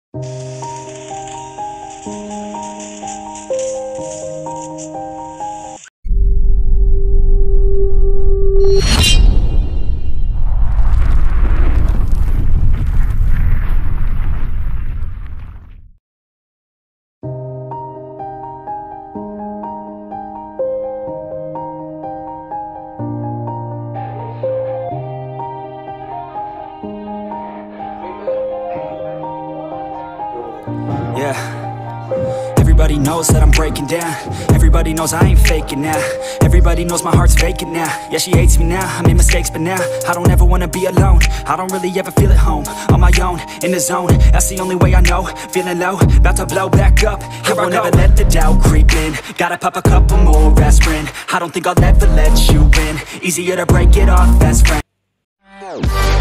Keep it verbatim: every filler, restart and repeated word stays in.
Yeah. Everybody knows that I'm breaking down. Everybody knows I ain't faking now. Everybody knows my heart's vacant now. Yeah, she hates me now, I made mistakes, but now I don't ever wanna be alone. I don't really ever feel at home. On my own, in the zone, that's the only way I know. Feeling low, about to blow back up. I won't ever let the doubt creep in. Gotta pop a couple more aspirin. I don't think I'll ever let you in. Easier to break it off best friend.